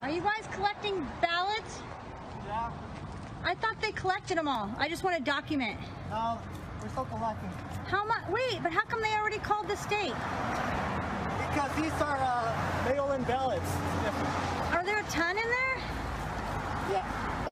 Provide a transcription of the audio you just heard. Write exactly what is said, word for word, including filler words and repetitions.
Are you guys collecting ballots? Yeah. I thought they collected them all. I just want to document. No, we're still collecting. How much? Wait, but how come they already called the state? Because these are uh, mail-in ballots.